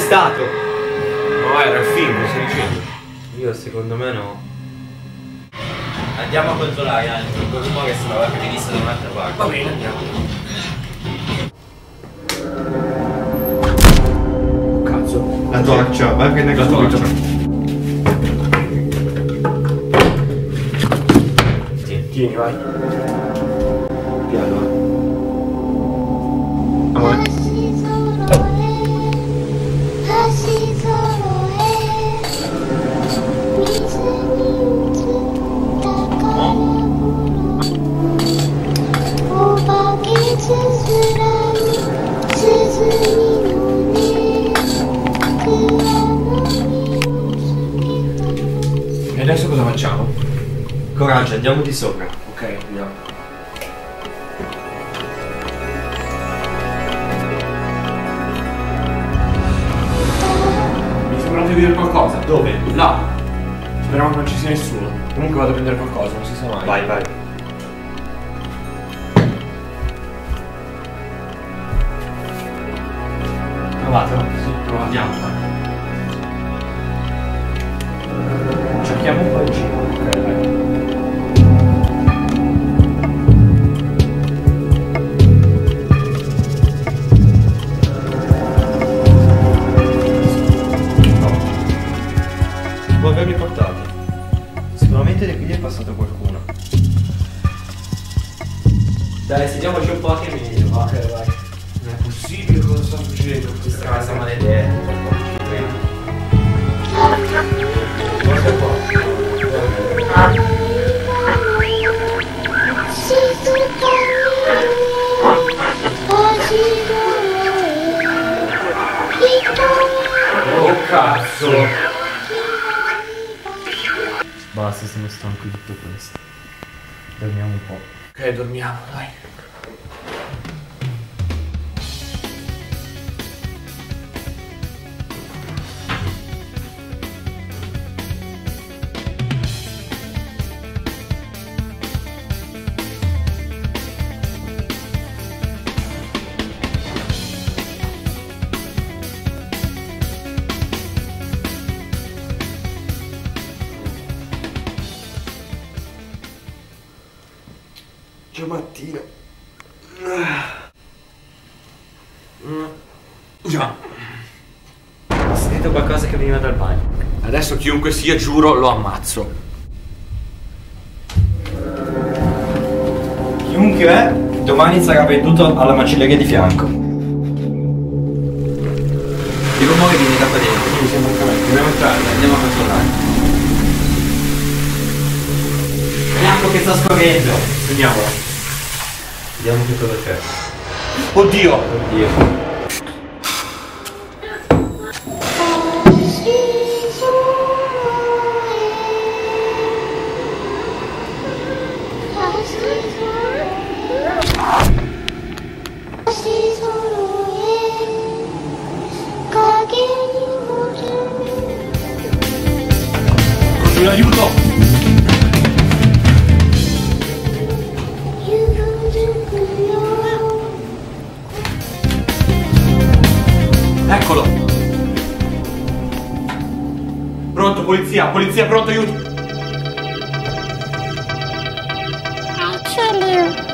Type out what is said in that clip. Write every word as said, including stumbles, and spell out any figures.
stato? No, era il film, mi stai dicendo? Io secondo me no. Andiamo a controllare, anche il profumo che sembrava che venisse da un'altra parte. Va bene, andiamo. Oh, cazzo. La torcia, vai a prendere La subito. torcia. Tieni, tieni, vai. Piano. Avanti. E adesso cosa facciamo? Coraggio, andiamo di sopra. Ok, andiamo. Mi sembra di vedere qualcosa. Dove? Là. Speriamo che non ci sia nessuno. Comunque vado a prendere qualcosa, non si sa mai. Vai, vai. Provatelo? Sì, proviamo. Cerchiamo un po' in giro. Ok, dai. Può averli portati. Sicuramente di qui è passato qualcuno. Dai, sediamoci un po' che è meglio, va. Ok, vai. Non è possibile cosa sta succedendo in questa Questa casa maledetta. Forse qua. Oh cazzo! Basta, sono stanco di tutto questo. Dormiamo un po'. Ok, dormiamo, dai. Già mattina. Già. Ho sentito qualcosa che veniva dal bagno. Adesso chiunque sia, giuro, lo ammazzo. Chiunque è, domani sarà venduto alla macelleria di fianco. Il rumore viene da qua dentro. Mi sembra corretto. Dobbiamo entrare. Andiamo a controllare. Vediamo che sta scorrendo. Andiamo. Vediamo che cosa c'è. Oddio! Oddio. Congiuro, aiuto! Eccolo! Pronto, polizia, polizia, pronto, aiuto! I kill you.